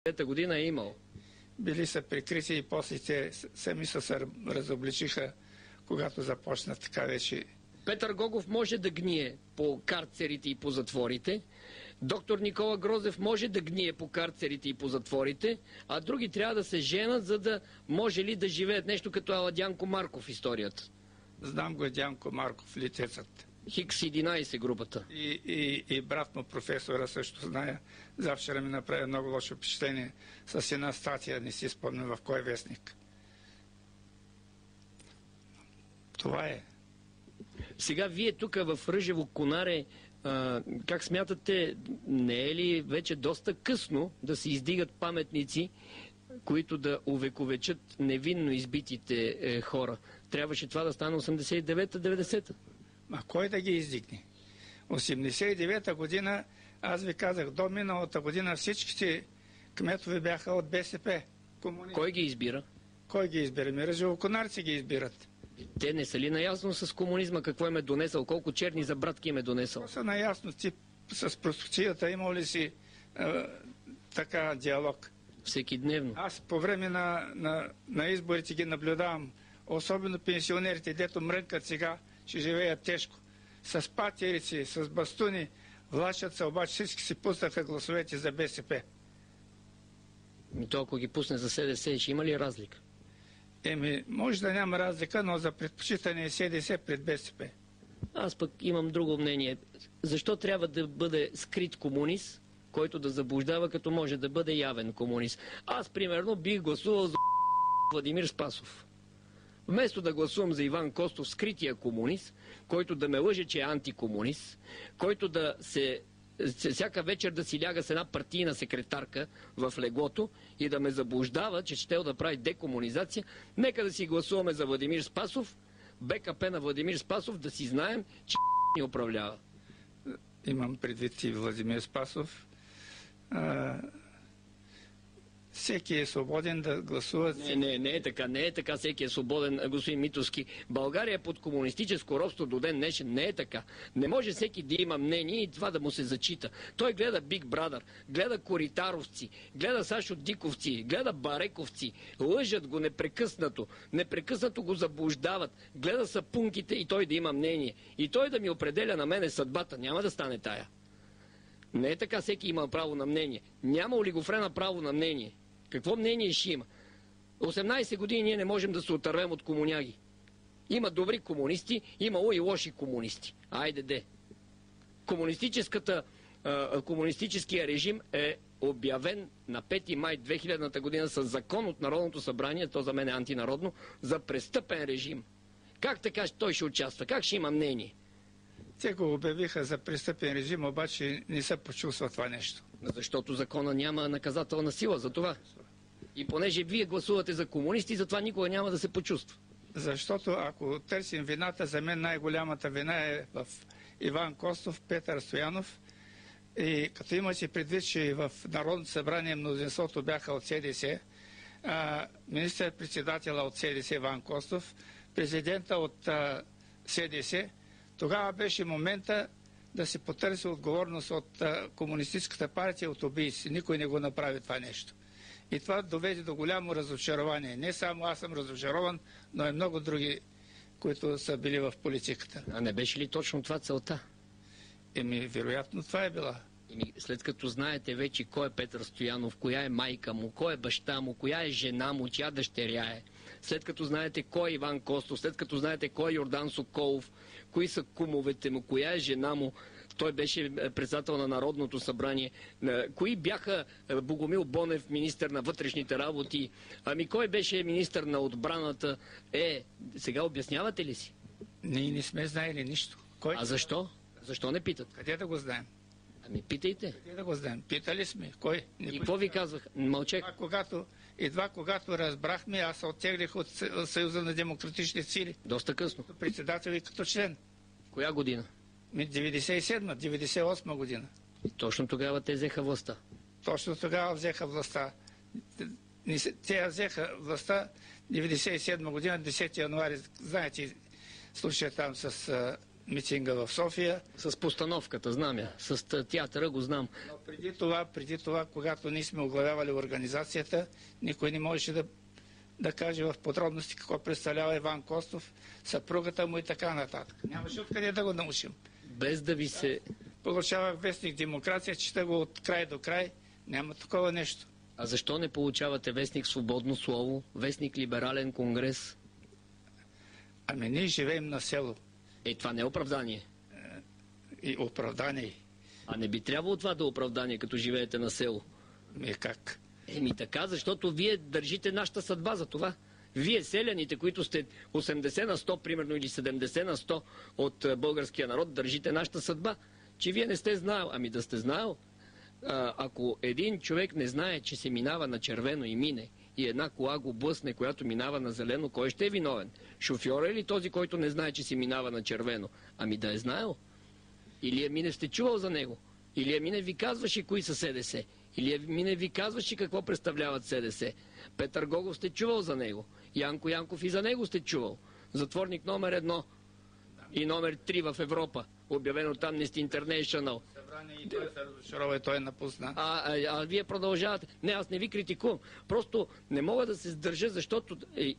1999 година е имал. Били са прикрити и после те сами се разобличиха, когато започнат така вече. Петър Гогов може да гние по карцерите и по затворите. Доктор Никола Грозев може да гние по карцерите и по затворите, а други трябва да се женат, за да може ли да живеят нещо като Аладянко Марков в историята. Знам го Дянко Марков, летецът. Хикс 11 групата. И брат му професора също зная. Завчера ми направи много лошо впечатление с една статия, не си спомням в кой вестник. Това е. Сега вие тук в Ръжево Конаре, как смятате, не е ли вече доста късно да се издигат паметници, които да увековечат невинно избитите хора? Трябваше това да стане 89-90-та. А кой да ги издигне? 89-та година, аз ви казах, до миналата година всичките кметове бяха от БСП. Комунисти. Кой ги избира? Кой ги избира? Ръжевоконарци ги избират. Те не са ли наясно с комунизма, какво им е донесъл, колко черни за братки им е донесъл? Са наясно, ти с простотията имал ли си така диалог? Всеки дневно. Аз по време на изборите ги наблюдавам, особено пенсионерите, дето мрънкат сега, ще живеят тежко. С патерици, с бастуни, влачат се, обаче всички си пуснаха гласовете за БСП. И то ако ги пусне за СДС, ще има ли разлика? Може да няма разлика, но за предпочитане е СДС пред БСП. Аз пък имам друго мнение. Защо трябва да бъде скрит комунист, който да заблуждава, като може да бъде явен комунист? Аз, примерно, бих гласувал за Владимир Спасов. Вместо да гласувам за Иван Костов, скрития комунист, който да ме лъже, че е антикомунист, който да всяка вечер да си ляга с една партийна секретарка в леглото и да ме заблуждава, че ще да прави декомунизация, нека да си гласуваме за Владимир Спасов, БКП на Владимир Спасов, да си знаем, че ни управлява. Имам предвид и Владимир Спасов. Всеки е свободен да гласува. Не е така, всеки е свободен, господин Митовски. България е под комунистическо робство до ден днешен, не е така. Не може всеки да има мнение и това да му се зачита. Той гледа Big Brother, гледа коритаровци, гледа Сашо Диковци, гледа барековци, лъжат го непрекъснато го заблуждават, гледа сапунките и той да има мнение. И той да ми определя на мене съдбата, няма да стане тая. Не е така, всеки има право на мнение. Няма олигофрена право на мнение. Какво мнение ще има? 18 години ние не можем да се отървем от комуняги. Има добри комунисти, имало и лоши комунисти. Айде де. Комунистическия режим е обявен на 5 май 2000 година с закон от Народното събрание, то за мен е антинародно, за престъпен режим. Как така той ще участва? Как ще има мнение? Те го обявиха за престъпен режим, обаче не се почувства това нещо. Защото закона няма наказателна сила за това. И понеже вие гласувате за комунисти, затова никога няма да се почувства. Защото ако търсим вината, за мен най-голямата вина е в Иван Костов, Петър Стоянов. И като имате предвид, че в Народното събрание мнозинството бяха от СДС, министър-председателя от СДС Иван Костов, президента от СДС, тогава беше момента да се потърси отговорност от Комунистическата партия, от убийци. Никой не го направи това нещо. И това доведе до голямо разочарование. Не само аз съм разочарован, но и много други, които са били в политиката. А не беше ли точно това целта? Вероятно това е била. След като знаете вече кой е Петър Стоянов, коя е майка му, кой е баща му, коя е жена му, чия дъщеря е, след като знаете кой е Иван Костов, след като знаете кой е Йордан Соколов, кои са кумовете му, коя е жена му, той беше председател на Народното събрание, кои бяха Богомил Бонев, министър на вътрешните работи, кой беше министър на отбраната, сега обяснявате ли си? Ние не сме знаели нищо. Кой? А защо? Защо не питат? Къде да го знаем? Питайте. Къде да го знаем? Питали сме. Кой? И какво ви казвах? Мълчех. Едва когато разбрахме, аз се оттеглих от Съюза на демократични сили. Доста късно. Като председател и като член. Коя година? 97-98 година. И точно тогава те взеха властта. Точно тогава взеха властта. Те взеха властта 97 година, 10 януари. Знаете случая там с митинга в София. С постановката, знам я. С театъра го знам. Но преди това, когато ние сме оглавявали организацията, никой не можеше да каже в подробности какво представлява Иван Костов, съпругата му и така нататък. Нямаше откъде да го научим. Без да ви се... Получавах вестник Демокрация, чета го от край до край. Няма такова нещо. А защо не получавате вестник Свободно слово, вестник Либерален конгрес? Ами ние живеем на село. Това не е оправдание. И оправдание. А не би трябвало това да е оправдание, като живеете на село? Как? Така, защото вие държите нашата съдба за това. Вие, селяните, които сте 80 на 100, примерно, или 70 на 100 от българския народ, държите нашата съдба. Че вие не сте знаел. Ами да сте знаел, ако един човек не знае, че се минава на червено и мине, и една кола го блъсне, която минава на зелено, кой ще е виновен? Шофьора или този, който не знае, че се минава на червено? Ами да е знаел. Илия Минев сте чувал за него. Илия Минев ви казваше кои са СДС. Илия Минев ви казваше какво представляват СДС. Петър Гогов сте чувал за него. Янко Янков и за него сте чувал. Затворник номер 1 и номер 3 в Европа. Обявен от Amnesty International. И той се разочарова и той напусна. А вие продължавате. Не, аз не ви критикувам. Просто не мога да се сдържа, защото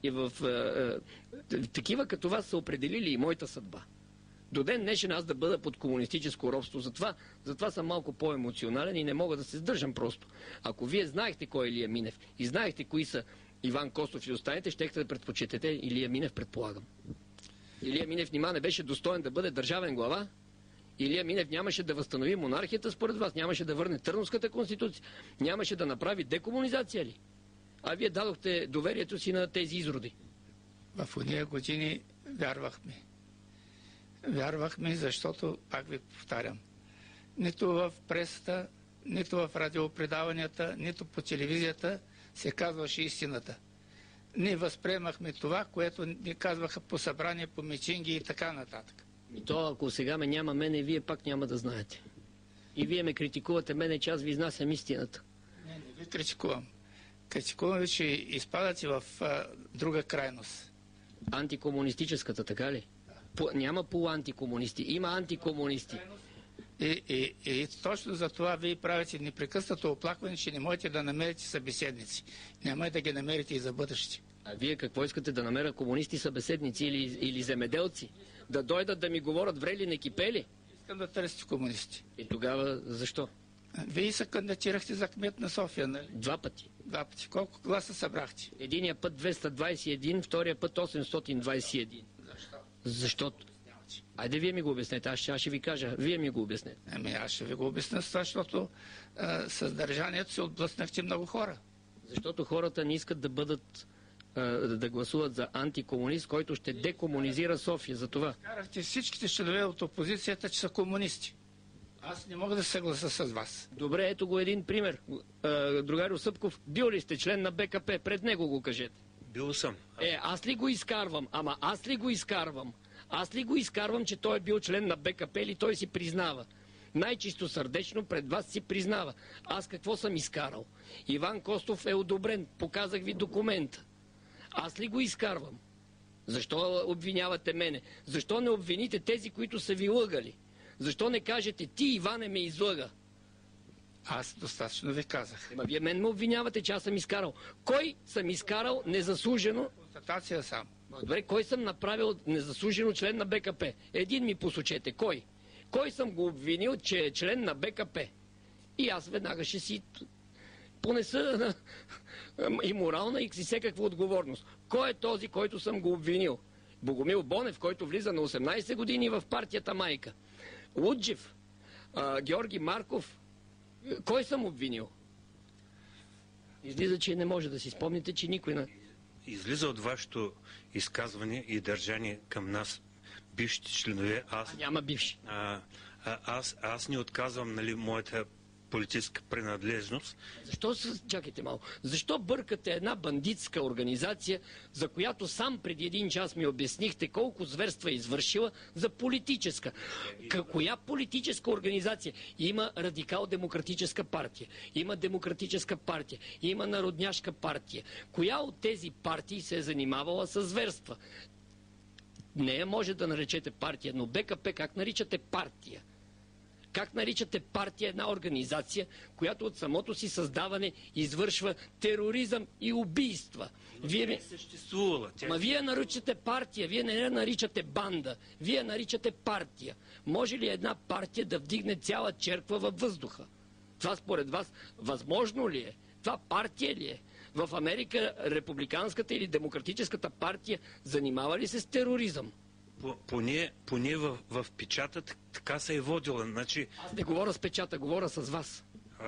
такива като вас са определили и моята съдба. До ден днешен аз да бъда под комунистическо робство. Затова съм малко по-емоционален и не мога да се сдържам просто. Ако вие знаехте кой е Илия Минев и знаехте кои са Иван Костов и останете, щехте да предпочетете Илия Минев, предполагам. Илия Минев нима не беше достоен да бъде държавен глава? Илия Минев нямаше да възстанови монархията според вас, нямаше да върне Търновската конституция, нямаше да направи декомунизация ли? А вие дадохте доверието си на тези изроди. В уния години вярвахме. Вярвахме, защото, пак ви повтарям, нито в пресата, нито в радиопредаванията, нито по телевизията се казваше истината. Ние възприемахме това, което ни казваха по събрание, по митинги и така нататък. И то, ако сега ме няма мене, вие пак няма да знаете. И вие ме критикувате мене, че аз ви изнасям истината. Не ви критикувам. Критикувам ви, че изпадате в друга крайност. Антикомунистическата, така ли? Няма полуантикомунисти, има антикомунисти. И точно за това вие правите непрекъснато оплакване, че не можете да намерите събеседници. Няма да ги намерите и за бъдеще. А вие какво искате да намеря комунисти, събеседници или земеделци? Да дойдат да ми говорят врели не кипели? Искам да търсите комунисти. И тогава защо? Вие се кандидатирахте за кмет на София, нали? 2 пъти. 2 пъти. Колко гласа събрахте? Единия път 221, втория път 821. Защо? Защото... Айде вие ми го обяснете, аз ще ви кажа. Вие ми го обяснете. Аз ще ви го обясня, защото с държанието се отблъснахте много хора. Защото хората не искат да гласуват за антикомунист, който ще декомунизира София. За това. Карахте всичките членове от опозицията, че са комунисти. Аз не мога да се съглася с вас. Добре, ето го един пример. Другарю Събков, бил ли сте член на БКП? Пред него го кажете. Бил съм. Аз ли го изкарвам? Аз ли го изкарвам? Аз ли го изкарвам, че той е бил член на БКП или той си признава? Най-чисто сърдечно пред вас си признава. Аз какво съм изкарал? Иван Костов е одобрен. Показах ви документа. Аз ли го изкарвам? Защо обвинявате мене? Защо не обвините тези, които са ви лъгали? Защо не кажете, ти, Иване, ме излъга? Аз достатъчно ви казах. Вие мен ме обвинявате, че аз съм изкарал. Кой съм изкарал незаслужено? Констатация само. Добре, кой съм направил незаслужено член на БКП? Един ми посочете. Кой? Кой съм го обвинил, че е член на БКП? И аз веднага ще си понеса и морална, и си всекаква отговорност. Кой е този, който съм го обвинил? Богомил Бонев, който влиза на 18 години в партията майка. Луджев, Георги Марков. Кой съм обвинил? Излиза, че не може да си спомните, че никой на... Излиза от вашето изказване и държание към нас, бившите членове. Няма бивши. Аз не отказвам, нали, моята политическа принадлежност. Чакайте малко. Защо бъркате една бандитска организация, за която сам преди 1 час ми обяснихте колко зверства е извършила, за политическа? Коя политическа организация? Има радикал-демократическа партия, има демократическа партия, има народняшка партия. Коя от тези партии се е занимавала с зверства? Не я може да наречете партия, но БКП как наричате партия? Как наричате партия една организация, която от самото си създаване извършва тероризъм и убийства? Вие съществувала. Ма вие наричате партия, вие не я наричате банда, вие наричате партия. Може ли една партия да вдигне цяла черква във въздуха? Това според вас възможно ли е? Това партия ли е? В Америка републиканската или демократическата партия занимава ли се с тероризъм? Поне в печата така се е водила. Значи, аз не говоря с печата, говоря с вас.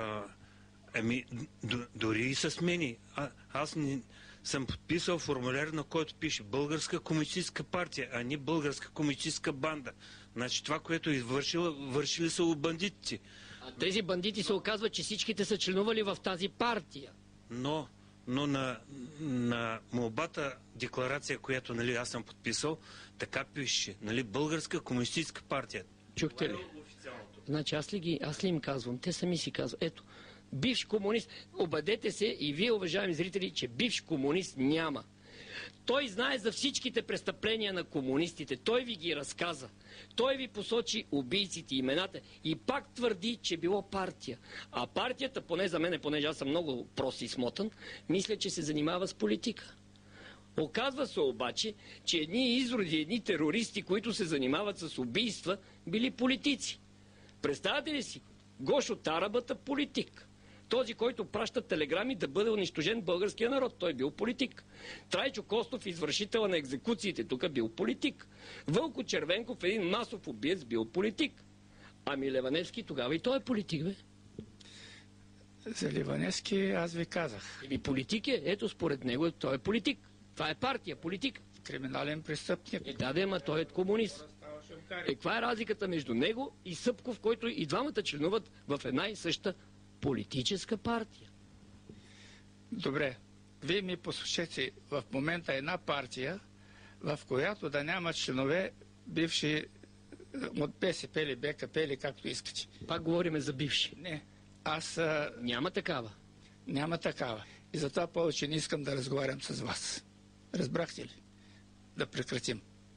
Дори и с мене. Аз не съм подписал формуляр, на който пише Българска комунистическа партия, а не Българска комунистическа банда. Значи това, което е вършили са у бандитите. А тези бандити се оказва, че всичките са членували в тази партия. Но на молбата, декларация, която аз съм подписал, така пише, Българска комунистическа партия. Чухте ли? Значи аз ли им казвам? Те сами си казват. Ето, бивш комунист, обадете се и вие, уважаеми зрители, че бивш комунист няма. Той знае за всичките престъпления на комунистите. Той ви ги разказа. Той ви посочи убийците, имената и пак твърди, че било партия. А партията, поне за мен, понеже аз съм много прост и смотан, мисля, че се занимава с политика. Оказва се обаче, че едни изроди, едни терористи, които се занимават с убийства, били политици. Представете ли си? Гошо Тарабата политик. Този, който праща телеграми да бъде унищожен българския народ. Той бил политик. Трайчо Костов, извършител на екзекуциите, тук бил политик. Вълко Червенков, един масов убиец, бил политик. Ами Леваневски тогава и той е политик, бе. За Ливаневски аз ви казах. Еми политик е. Ето според него той е политик. Това е партия, политик. Криминален престъпник. Да, ама той е комунист. Каква е разликата между него и Събков, който и двамата членуват в една и съща политическа партия? Добре. Вие ми послушайте в момента една партия, в която да няма членове бивши от БСП или БКП или както искате. Пак говориме за бивши. Не. Няма такава. Няма такава. И затова повече не искам да разговарям с вас. Разбрахте ли? Да прекратим.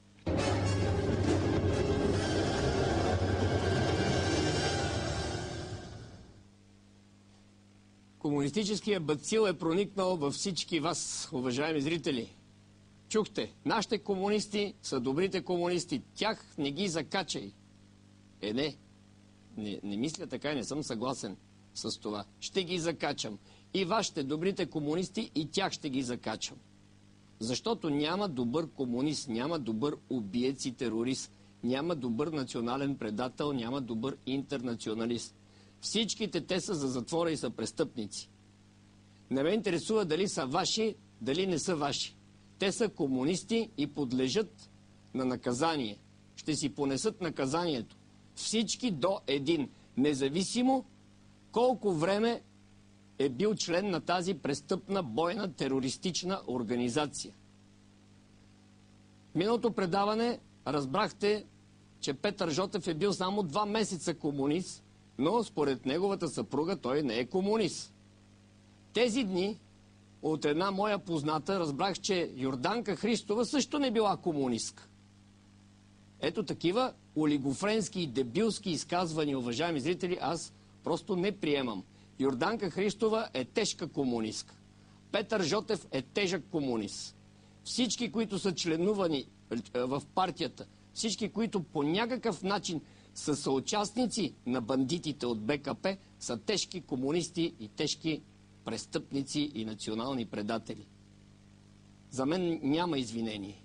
Комунистическият бацил е проникнал във всички вас, уважаеми зрители. Чухте, нашите комунисти са добрите комунисти. Тях не ги закачай. Не мисля така и не съм съгласен с това. Ще ги закачам. И вашите добрите комунисти, и тях ще ги закачам. Защото няма добър комунист, няма добър убиец и терорист, няма добър национален предател, няма добър интернационалист. Всичките те са за затвора и са престъпници. Не ме интересува дали са ваши, дали не са ваши. Те са комунисти и подлежат на наказание. Ще си понесат наказанието. Всички до един. Независимо колко време е бил член на тази престъпна, бойна, терористична организация. В миналото предаване разбрахте, че Петър Жотев е бил само 2 месеца комунист, но според неговата съпруга той не е комунист. Тези дни от една моя позната разбрах, че Йорданка Христова също не била комунистка. Ето такива олигофренски и дебилски изказвания, уважаеми зрители, аз просто не приемам. Йорданка Христова е тежка комунистка. Петър Жотев е тежък комунист. Всички, които са членувани в партията, всички, които по някакъв начин са съучастници на бандитите от БКП, са тежки комунисти и тежки престъпници и национални предатели. За мен няма извинение.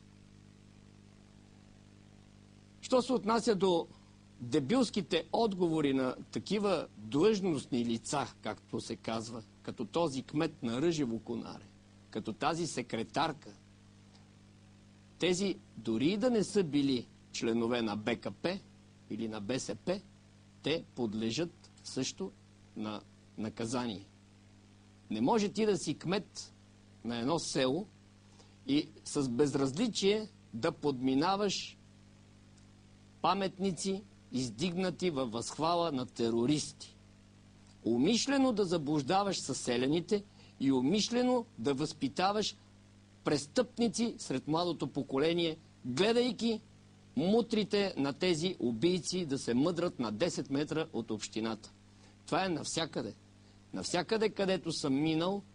Що се отнася до дебилските отговори на такива длъжностни лица, както се казва, като този кмет на Ръжево Конаре, като тази секретарка, тези дори и да не са били членове на БКП или на БСП, те подлежат също на наказание. Не може ти да си кмет на едно село и с безразличие да подминаваш паметници, издигнати във възхвала на терористи. Умишлено да заблуждаваш съселените и умишлено да възпитаваш престъпници сред младото поколение, гледайки мутрите на тези убийци да се мъдрат на 10 метра от общината. Това е навсякъде. Навсякъде, където съм минал,